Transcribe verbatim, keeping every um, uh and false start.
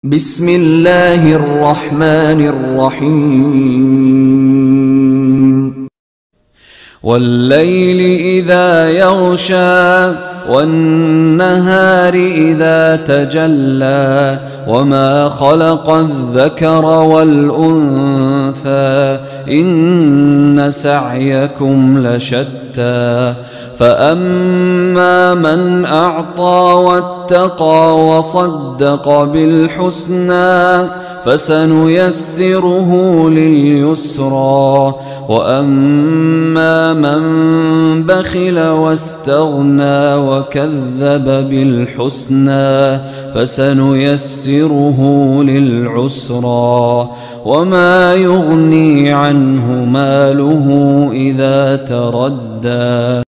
بسم الله الرحمن الرحيم والليل إذا يغشى والنهار إذا تجلى وما خلق الذكر والأنثى إن سعيكم لشتى فأما من أعطى واتقى وصدق بالحسنى فسنيسره لليسرى وأما من بخل واستغنى وكذب بالحسنى فسنيسره للعسرى وما يغني عنه ماله إذا تردى.